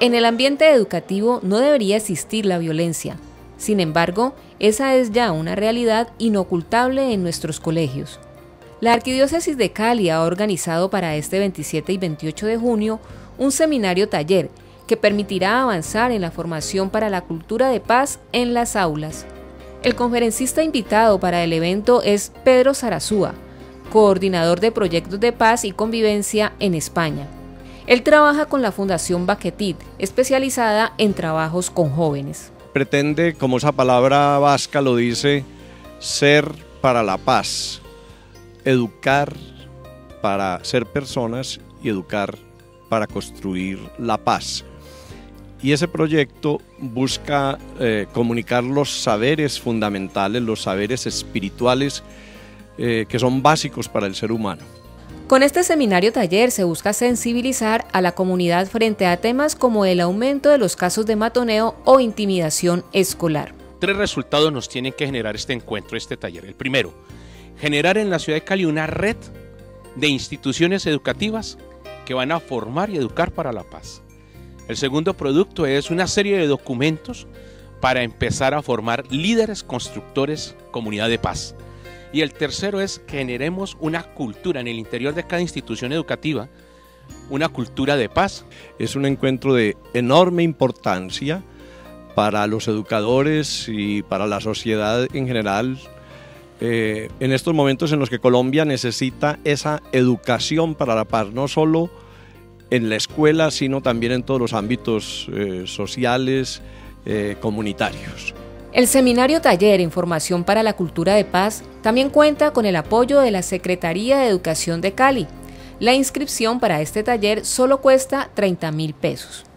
En el ambiente educativo no debería existir la violencia. Sin embargo, esa es ya una realidad inocultable en nuestros colegios. La Arquidiócesis de Cali ha organizado para este 27 y 28 de junio un seminario taller que permitirá avanzar en la formación para la cultura de paz en las aulas. El conferencista invitado para el evento es Pedro Sarasúa, coordinador de proyectos de paz y convivencia en España. Él trabaja con la Fundación Baquetit, especializada en trabajos con jóvenes. Pretende, como esa palabra vasca lo dice, ser para la paz, educar para ser personas y educar para construir la paz. Y ese proyecto busca comunicar los saberes fundamentales, los saberes espirituales que son básicos para el ser humano. Con este seminario taller se busca sensibilizar a la comunidad frente a temas como el aumento de los casos de matoneo o intimidación escolar. 3 resultados nos tienen que generar este encuentro, este taller. El primero, generar en la ciudad de Cali una red de instituciones educativas que van a formar y educar para la paz. El segundo producto es una serie de documentos para empezar a formar líderes constructores, comunidad de paz. Y el tercero es que generemos una cultura en el interior de cada institución educativa, una cultura de paz. Es un encuentro de enorme importancia para los educadores y para la sociedad en general, en estos momentos en los que Colombia necesita esa educación para la paz, no solo en la escuela, sino también en todos los ámbitos sociales, comunitarios. El seminario taller en formación para la cultura de paz también cuenta con el apoyo de la Secretaría de Educación de Cali. La inscripción para este taller solo cuesta 30.000 pesos.